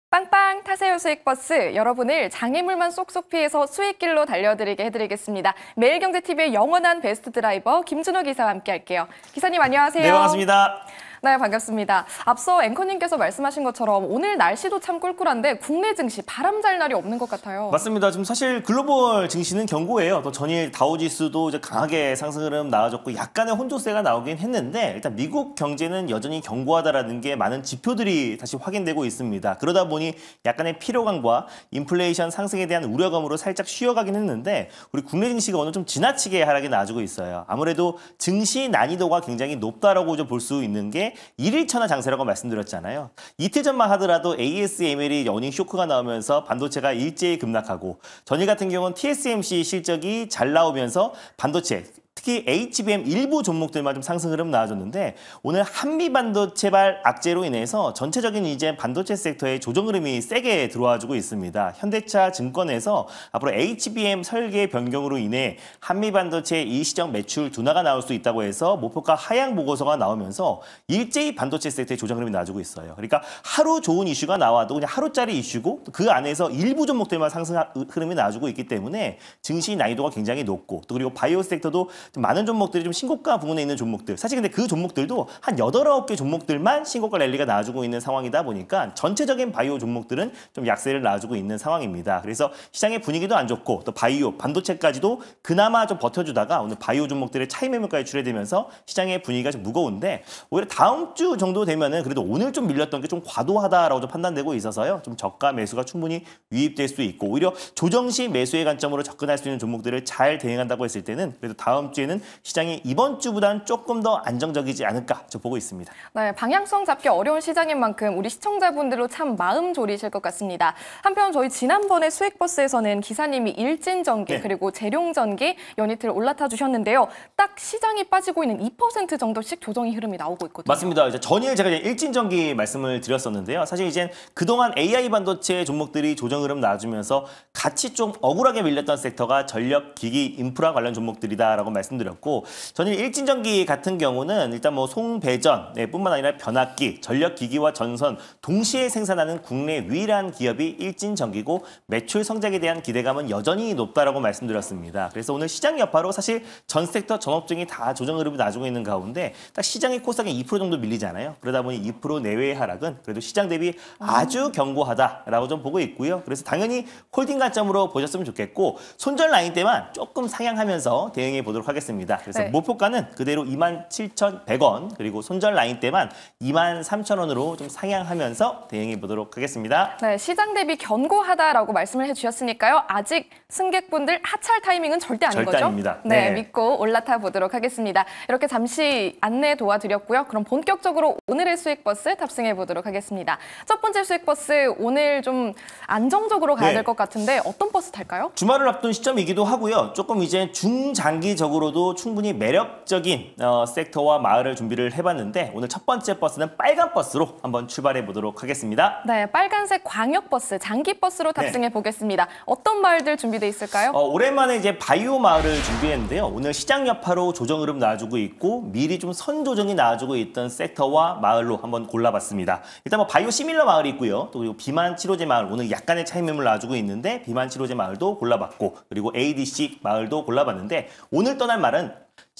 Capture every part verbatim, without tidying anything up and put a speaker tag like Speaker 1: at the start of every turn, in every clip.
Speaker 1: 빵빵 타세요 수익버스, 여러분을 장애물만 쏙쏙 피해서 수익길로 달려드리게 해드리겠습니다. 매일경제티비의 영원한 베스트 드라이버 김준호 기사와 함께할게요. 기사님 안녕하세요.
Speaker 2: 네, 반갑습니다.
Speaker 1: 네, 반갑습니다. 앞서 앵커님께서 말씀하신 것처럼 오늘 날씨도 참 꿀꿀한데 국내 증시 바람 잘 날이 없는 것 같아요.
Speaker 2: 맞습니다. 지금 사실 글로벌 증시는 견고해요. 또 전일 다우지수도 이제 강하게 상승 흐름 나와줬고 약간의 혼조세가 나오긴 했는데 일단 미국 경제는 여전히 견고하다라는 게 많은 지표들이 다시 확인되고 있습니다. 그러다 보니 약간의 피로감과 인플레이션 상승에 대한 우려감으로 살짝 쉬어가긴 했는데 우리 국내 증시가 오늘 좀 지나치게 하락이 나와주고 있어요. 아무래도 증시 난이도가 굉장히 높다라고 좀 볼 수 있는 게 일일천하 장세라고 말씀드렸잖아요. 이틀 전만 하더라도 에이에스엠엘이 어닝 쇼크가 나오면서 반도체가 일제히 급락하고 전일 같은 경우는 티에스엠씨 실적이 잘 나오면서 반도체 특히 에이치비엠 일부 종목들만 좀 상승 흐름 나와줬는데 오늘 한미 반도체발 악재로 인해서 전체적인 이제 반도체 섹터의 조정 흐름이 세게 들어와주고 있습니다. 현대차 증권에서 앞으로 에이치비엠 설계 변경으로 인해 한미 반도체 일시적 매출 둔화가 나올 수 있다고 해서 목표가 하향 보고서가 나오면서 일제히 반도체 섹터의 조정 흐름이 나와주고 있어요. 그러니까 하루 좋은 이슈가 나와도 그냥 하루짜리 이슈고 그 안에서 일부 종목들만 상승 흐름이 나와주고 있기 때문에 증시 난이도가 굉장히 높고 또 그리고 바이오 섹터도 좀 많은 종목들이 좀 신고가 부근에 있는 종목들. 사실 근데 그 종목들도 한 여덟, 아홉 개 종목들만 신고가 랠리가 나와주고 있는 상황이다 보니까 전체적인 바이오 종목들은 좀 약세를 나와주고 있는 상황입니다. 그래서 시장의 분위기도 안 좋고 또 바이오, 반도체까지도 그나마 좀 버텨주다가 오늘 바이오 종목들의 차익 매물까지 출회되면서 시장의 분위기가 좀 무거운데 오히려 다음 주 정도 되면은 그래도 오늘 좀 밀렸던 게 좀 과도하다라고 좀 판단되고 있어서요. 좀 저가 매수가 충분히 유입될 수 있고 오히려 조정 시 매수의 관점으로 접근할 수 있는 종목들을 잘 대응한다고 했을 때는 그래도 다음 주 주에는 시장이 이번 주보다는 조금 더 안정적이지 않을까 저 보고 있습니다.
Speaker 1: 네, 방향성 잡기 어려운 시장인 만큼 우리 시청자분들도 참 마음 졸이실 것 같습니다. 한편 저희 지난번에 수익버스에서는 기사님이 일진전기 네. 그리고 재룡전기 연이틀 올라타 주셨는데요. 딱 시장이 빠지고 있는 이 퍼센트 정도씩 조정의 흐름이 나오고 있거든요.
Speaker 2: 맞습니다. 이제 전일 제가 이제 일진전기 말씀을 드렸었는데요. 사실 이제 그동안 에이아이 반도체 종목들이 조정 흐름 나와주면서 같이 좀 억울하게 밀렸던 섹터가 전력, 기기, 인프라 관련 종목들이다라고 말씀 말씀드렸고 전일 일진전기 같은 경우는 일단 뭐 송배전 네, 뿐만 아니라 변압기, 전력기기와 전선 동시에 생산하는 국내 유일한 기업이 일진전기고 매출 성장에 대한 기대감은 여전히 높다라고 말씀드렸습니다. 그래서 오늘 시장 여파로 사실 전 섹터 전업종이 다 조정 흐름이 나주고 있는 가운데 딱 시장의 코스닥이 이 퍼센트 정도 밀리잖아요. 그러다 보니 이 퍼센트 내외의 하락은 그래도 시장 대비 아주 견고하다라고 좀 보고 있고요. 그래서 당연히 홀딩 관점으로 보셨으면 좋겠고 손절 라인 때만 조금 상향하면서 대응해 보도록 하겠습니다. 습니다 그래서 네. 목표가는 그대로 이만 칠천백 원 그리고 손절 라인 때만 이만 삼천 원으로 좀 상향하면서 대응해 보도록 하겠습니다.
Speaker 1: 네, 시장 대비 견고하다라고 말씀을 해주셨으니까요. 아직 승객분들 하차할 타이밍은 절대 아닌
Speaker 2: 절대
Speaker 1: 거죠?
Speaker 2: 아닙니다.
Speaker 1: 네,
Speaker 2: 네,
Speaker 1: 믿고 올라타 보도록 하겠습니다. 이렇게 잠시 안내 도와드렸고요. 그럼 본격적으로 오늘의 수익버스 탑승해 보도록 하겠습니다. 첫 번째 수익버스 오늘 좀 안정적으로 가야 네. 될 것 같은데 어떤 버스 탈까요?
Speaker 2: 주말을 앞둔 시점이기도 하고요. 조금 이제 중장기적으로 도 충분히 매력적인 어, 섹터와 마을을 준비를 해봤는데 오늘 첫 번째 버스는 빨간 버스로 한번 출발해 보도록 하겠습니다.
Speaker 1: 네, 빨간색 광역버스, 장기버스로 탑승해 네. 보겠습니다. 어떤 마을들 준비돼 있을까요?
Speaker 2: 어, 오랜만에 이제 바이오 마을을 준비했는데요. 오늘 시장 여파로 조정 흐름 나와주고 있고 미리 좀 선조정이 나와주고 있던 섹터와 마을로 한번 골라봤습니다. 일단 뭐 바이오 시밀러 마을이 있고요. 또 그리고 비만 치료제 마을 오늘 약간의 차익 매물 나와주고 있는데 비만 치료제 마을도 골라봤고 그리고 에이디씨 마을도 골라봤는데 오늘 떠날 말은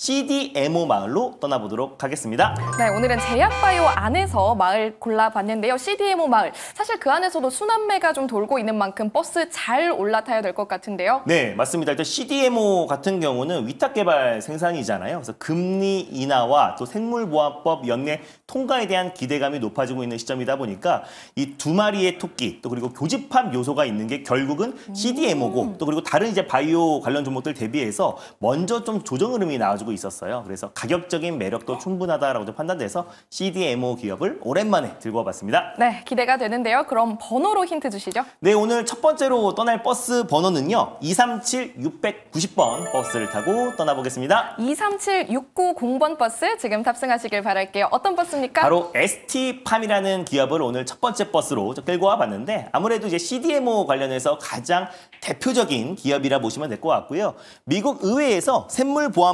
Speaker 2: 씨디엠오 마을로 떠나보도록 하겠습니다.
Speaker 1: 네, 오늘은 제약바이오 안에서 마을 골라봤는데요. 씨디엠오 마을, 사실 그 안에서도 순환매가 좀 돌고 있는 만큼 버스 잘 올라타야 될 것 같은데요.
Speaker 2: 네, 맞습니다. 일단 씨디엠오 같은 경우는 위탁개발 생산이잖아요. 그래서 금리 인하와 또 생물보안법 연내 통과에 대한 기대감이 높아지고 있는 시점이다 보니까 이 두 마리의 토끼, 또 그리고 교집합 요소가 있는 게 결국은 음. 씨디엠오고 또 그리고 다른 이제 바이오 관련 종목들 대비해서 먼저 좀 조정 흐름이 나와주고 있었어요. 그래서 가격적인 매력도 충분하다라고 판단돼서 씨디엠오 기업을 오랜만에 들고 와봤습니다.
Speaker 1: 네, 기대가 되는데요. 그럼 번호로 힌트 주시죠.
Speaker 2: 네, 오늘 첫 번째로 떠날 버스 번호는요. 이삼칠 육구공 번 버스를 타고 떠나보겠습니다.
Speaker 1: 이삼칠 육구공 번 버스 지금 탑승하시길 바랄게요. 어떤 버스입니까?
Speaker 2: 바로 에스티팜이라는 기업을 오늘 첫 번째 버스로 끌고 와봤는데 아무래도 이제 씨디엠오 관련해서 가장 대표적인 기업이라 보시면 될 것 같고요. 미국 의회에서 생물보안법 연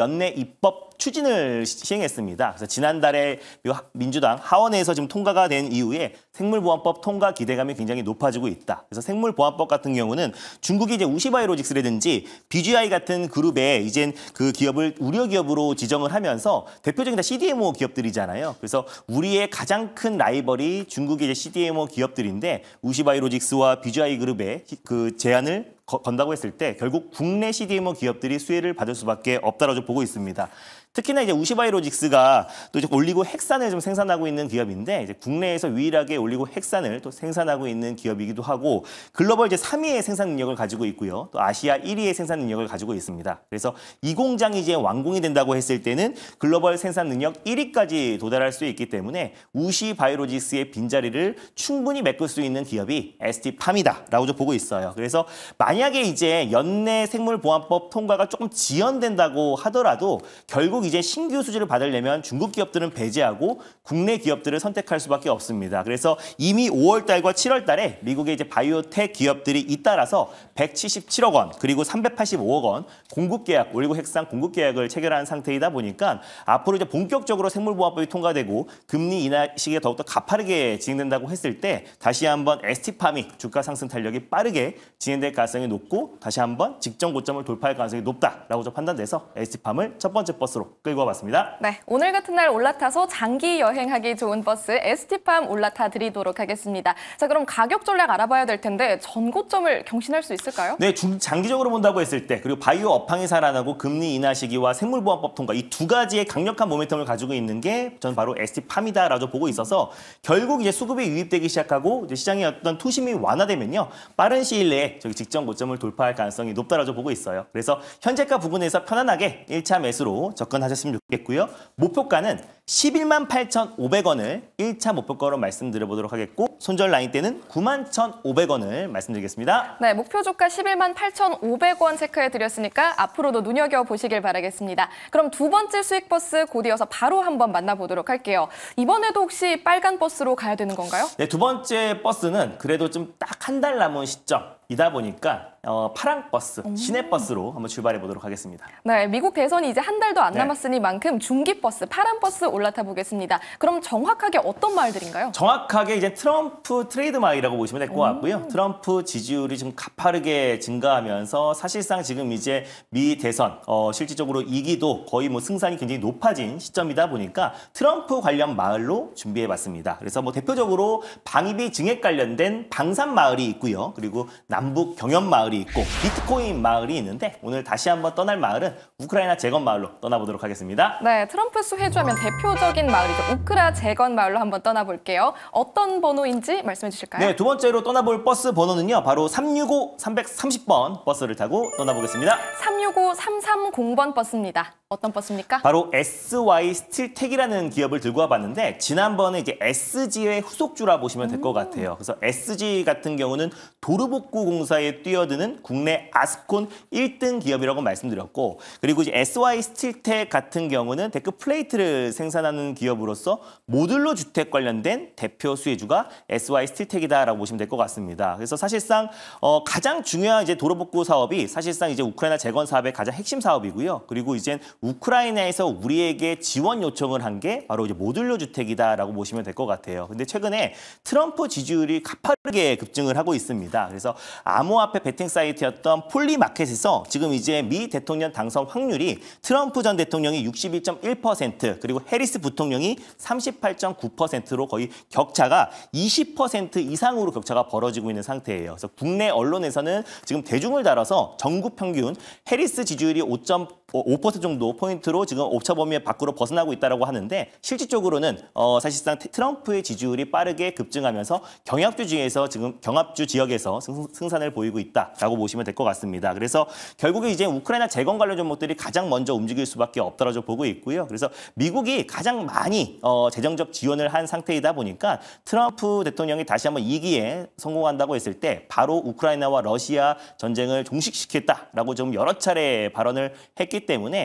Speaker 2: 연내 입법 추진을 시행했습니다. 그래서 지난달에 민주당 하원에서 지금 통과가 된 이후에 생물보안법 통과 기대감이 굉장히 높아지고 있다. 그래서 생물보안법 같은 경우는 중국이 이제 우시바이오로직스라든지 비지아이 같은 그룹에 이젠 그 기업을 우려 기업으로 지정을 하면서 대표적인 다 씨디엠오 기업들이잖아요. 그래서 우리의 가장 큰 라이벌이 중국의 이제 씨디엠오 기업들인데 우시바이오로직스와 비지아이 그룹의 그 제안을 건다고 했을 때 결국 국내 씨디엠오 기업들이 수혜를 받을 수밖에 없다라고 보고 있습니다. 특히나 이제 우시바이오로직스가 또 이제 올리고 핵산을 좀 생산하고 있는 기업인데 이제 국내에서 유일하게 올리고 핵산을 또 생산하고 있는 기업이기도 하고 글로벌 이제 삼 위의 생산 능력을 가지고 있고요. 또 아시아 일 위의 생산 능력을 가지고 있습니다. 그래서 이 공장이 이제 완공이 된다고 했을 때는 글로벌 생산 능력 일 위까지 도달할 수 있기 때문에 우시바이오로직스의 빈자리를 충분히 메꿀 수 있는 기업이 에스티팜이다라고 좀 보고 있어요. 그래서 만약에 이제 연내 생물보안법 통과가 조금 지연된다고 하더라도 결국 이제 신규 수주를 받으려면 중국 기업들은 배제하고 국내 기업들을 선택할 수밖에 없습니다. 그래서 이미 오월 달과 칠월 달에 미국의 이제 바이오텍 기업들이 잇따라서 백칠십칠억 원 그리고 삼백팔십오억 원 공급 계약, 올리고 핵산 공급 계약을 체결한 상태이다 보니까 앞으로 이제 본격적으로 생물보안법이 통과되고 금리 인하 시기가 더욱더 가파르게 진행된다고 했을 때 다시 한번 에스티팜이 주가 상승 탄력이 빠르게 진행될 가능성이 높고 다시 한번 직전 고점을 돌파할 가능성이 높다라고 좀 판단돼서 에스티팜을 첫 번째 버스로 끌고 와봤습니다.
Speaker 1: 네, 오늘 같은 날 올라타서 장기 여행하기 좋은 버스 에스티팜 올라타 드리도록 하겠습니다. 자, 그럼 가격 전략 알아봐야 될 텐데 전고점을 경신할 수 있을까요?
Speaker 2: 네, 중, 장기적으로 본다고 했을 때 그리고 바이오 업황이 살아나고 금리 인하 시기와 생물보안법 통과 이 두 가지의 강력한 모멘텀을 가지고 있는 게 저는 바로 에스티팜이다라고 보고 있어서 결국 이제 수급이 유입되기 시작하고 이제 시장의 어떤 투심이 완화되면요 빠른 시일 내에 저기 직전 고점을 돌파할 가능성이 높다라고 보고 있어요. 그래서 현재가 부분에서 편안하게 일 차 매수로 접근하셨으면 좋겠고요. 목표가는 십일만 팔천오백 원을 일 차 목표가로 말씀드려보도록 하겠고 손절 라인 때는 구만 천오백 원을 말씀드리겠습니다.
Speaker 1: 네, 목표 주가 십일만 팔천오백 원 체크해드렸으니까 앞으로도 눈여겨보시길 바라겠습니다. 그럼 두 번째 수익 버스 곧 이어서 바로 한번 만나보도록 할게요. 이번에도 혹시 빨간 버스로 가야 되는 건가요?
Speaker 2: 네, 두 번째 버스는 그래도 좀 딱 한 달 남은 시점이다 보니까 어, 파랑 버스, 시내 버스로 한번 출발해 보도록 하겠습니다.
Speaker 1: 네, 미국 대선이 이제 한 달도 안
Speaker 2: 네.
Speaker 1: 남았으니만큼 중기 버스, 파란 버스 올라타 보겠습니다. 그럼 정확하게 어떤 마을들인가요?
Speaker 2: 정확하게 이제 트럼프 트레이드 마을이라고 보시면 될 것 같고요. 트럼프 지지율이 좀 가파르게 증가하면서 사실상 지금 이제 미 대선 어, 실질적으로 이기도 거의 뭐 승산이 굉장히 높아진 시점이다 보니까 트럼프 관련 마을로 준비해 봤습니다. 그래서 뭐 대표적으로 방위비 증액 관련된 방산 마을이 있고요. 그리고 남북 경연 마을 이 있고 비트코인 마을이 있는데 오늘 다시 한번 떠날 마을은 우크라이나 재건 마을로 떠나보도록 하겠습니다.
Speaker 1: 네, 트럼프 수혜주하면 대표적인 마을이죠. 우크라 재건 마을로 한번 떠나볼게요. 어떤 번호인지 말씀해 주실까요?
Speaker 2: 네, 두 번째로 떠나볼 버스 번호는요. 바로 삼육오 삼삼십 번 버스를 타고 떠나보겠습니다.
Speaker 1: 삼육오 삼삼공 번 버스입니다. 어떤 버스입니까?
Speaker 2: 바로 에스와이 스틸텍이라는 기업을 들고 와봤는데 지난번에 이제 에스지의 후속주라 보시면 될 것 같아요. 그래서 에스지 같은 경우는 도로복구 공사에 뛰어드는 국내 아스콘 일 등 기업이라고 말씀드렸고 그리고 이제 에스와이 스틸텍 같은 경우는 데크 플레이트를 생산하는 기업으로서 모듈러 주택 관련된 대표 수혜주가 에스와이 스틸텍이다라고 보시면 될 것 같습니다. 그래서 사실상 어, 가장 중요한 이제 도로복구 사업이 사실상 이제 우크라이나 재건 사업의 가장 핵심 사업이고요. 그리고 이제 우크라이나에서 우리에게 지원 요청을 한 게 바로 이제 모듈러 주택이다라고 보시면 될 것 같아요. 근데 최근에 트럼프 지지율이 가파르게 급증을 하고 있습니다. 그래서 암호화폐 베팅 사이트였던 폴리마켓에서 지금 이제 미 대통령 당선 확률이 트럼프 전 대통령이 육십일 점 일 퍼센트 그리고 해리스 부통령이 삼십팔 점 구 퍼센트로 거의 격차가 이십 퍼센트 이상으로 격차가 벌어지고 있는 상태예요. 그래서 국내 언론에서는 지금 대중을 달아서 전국 평균 해리스 지지율이 오 점 오 퍼센트 정도 포인트로 지금 오차 범위 밖으로 벗어나고 있다고 하는데 실질적으로는 어, 사실상 트럼프의 지지율이 빠르게 급증하면서 경합주 지역에서 지금 경합주 지역에서 승, 승산을 보이고 있다라고 보시면 될 것 같습니다. 그래서 결국에 이제 우크라이나 재건 관련 종목들이 가장 먼저 움직일 수밖에 없다라고 보고 있고요. 그래서 미국이 가장 많이 어, 재정적 지원을 한 상태이다 보니까 트럼프 대통령이 다시 한번 이 기에 성공한다고 했을 때 바로 우크라이나와 러시아 전쟁을 종식시켰다라고 좀 여러 차례 발언을 했기 때문에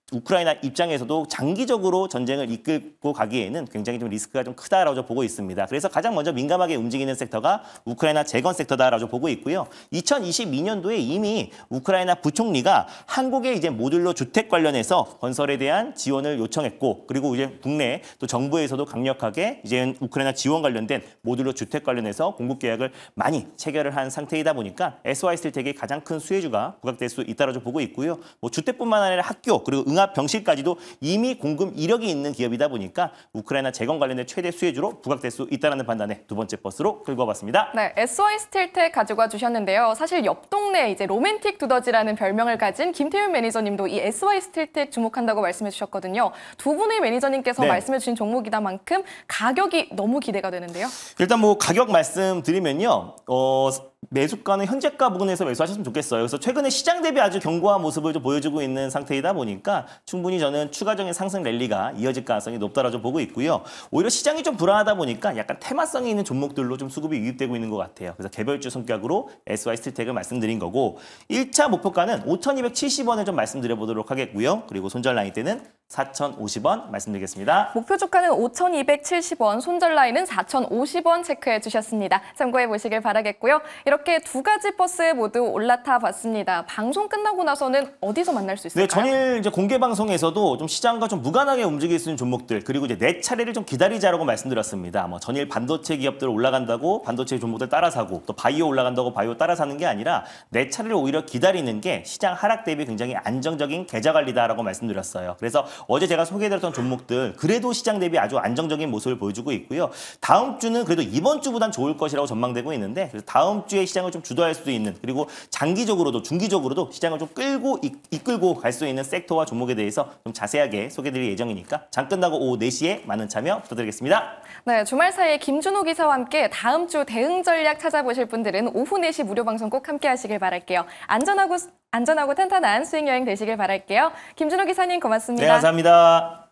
Speaker 2: 우크라이나 입장에서도 장기적으로 전쟁을 이끌고 가기에는 굉장히 좀 리스크가 좀 크다라고 보고 있습니다. 그래서 가장 먼저 민감하게 움직이는 섹터가 우크라이나 재건 섹터다라고 보고 있고요. 이천이십이 년도에 이미 우크라이나 부총리가 한국의 이제 모듈러 주택 관련해서 건설에 대한 지원을 요청했고, 그리고 이제 국내 또 정부에서도 강력하게 이제 우크라이나 지원 관련된 모듈러 주택 관련해서 공급 계약을 많이 체결을 한 상태이다 보니까 에스와이스틸텍의 가장 큰 수혜주가 부각될 수 있다라고 보고 있고요. 뭐 주택뿐만 아니라 학교 그리고 응압 병실까지도 이미 공급 이력이 있는 기업이다 보니까 우크라이나 재건 관련된 최대 수혜주로 부각될 수 있다는 판단에 두 번째 버스로 끌고 와봤습니다.
Speaker 1: 네, 에스와이스틸텍 가지고 주셨는데요. 사실 옆 동네 이제 로맨틱 두더지라는 별명을 가진 김태윤 매니저님도 이 에스와이스틸텍 주목한다고 말씀해 주셨거든요. 두 분의 매니저님께서
Speaker 2: 네.
Speaker 1: 말씀해 주신 종목이다만큼 가격이 너무 기대가 되는데요.
Speaker 2: 일단 뭐 가격 말씀드리면요. 어, 매수가는 현재가 부근에서 매수하셨으면 좋겠어요. 그래서 최근에 시장 대비 아주 견고한 모습을 좀 보여주고 있는 상태이다 보니까 충분히 저는 추가적인 상승 랠리가 이어질 가능성이 높다라고 좀 보고 있고요. 오히려 시장이 좀 불안하다 보니까 약간 테마성이 있는 종목들로 좀 수급이 유입되고 있는 것 같아요. 그래서 개별주 성격으로 에스와이스틸텍을 말씀드린 거고, 일 차 목표가는 오천이백칠십 원을 좀 말씀드려보도록 하겠고요. 그리고 손절 라인 때는 사천오십 원 말씀드리겠습니다.
Speaker 1: 목표 주가는 오천이백칠십 원, 손절 라인은 사천오십 원 체크해 주셨습니다. 참고해 보시길 바라겠고요. 이렇게 두 가지 버스 모두 올라타 봤습니다. 방송 끝나고 나서는 어디서 만날 수 있을까요?
Speaker 2: 네, 전일 이제 공개 방송에서도 좀 시장과 좀 무관하게 움직일 수 있는 종목들, 그리고 이제 내 차례를 좀 기다리자라고 말씀드렸습니다. 뭐 전일 반도체 기업들 올라간다고 반도체 종목들 따라 사고, 또 바이오 올라간다고 바이오 따라 사는 게 아니라 내 차례를 오히려 기다리는 게 시장 하락 대비 굉장히 안정적인 계좌 관리다라고 말씀드렸어요. 그래서 어제 제가 소개해드렸던 종목들 그래도 시장 대비 아주 안정적인 모습을 보여주고 있고요. 다음 주는 그래도 이번 주보단 좋을 것이라고 전망되고 있는데, 그래서 다음 주에 시장을 좀 주도할 수도 있는, 그리고 장기적으로도 중기적으로도 시장을 좀 끌고 이, 이끌고 갈 수 있는 섹터와 종목에 대해서 좀 자세하게 소개드릴 예정이니까 장 끝나고 오후 네 시에 많은 참여 부탁드리겠습니다.
Speaker 1: 네, 주말 사이에 김준호 기사와 함께 다음 주 대응 전략 찾아보실 분들은 오후 네 시 무료 방송 꼭 함께 하시길 바랄게요. 안전하고 안전하고 탄탄한 수익 여행 되시길 바랄게요. 김준호 기사님 고맙습니다.
Speaker 2: 네, 감사합니다.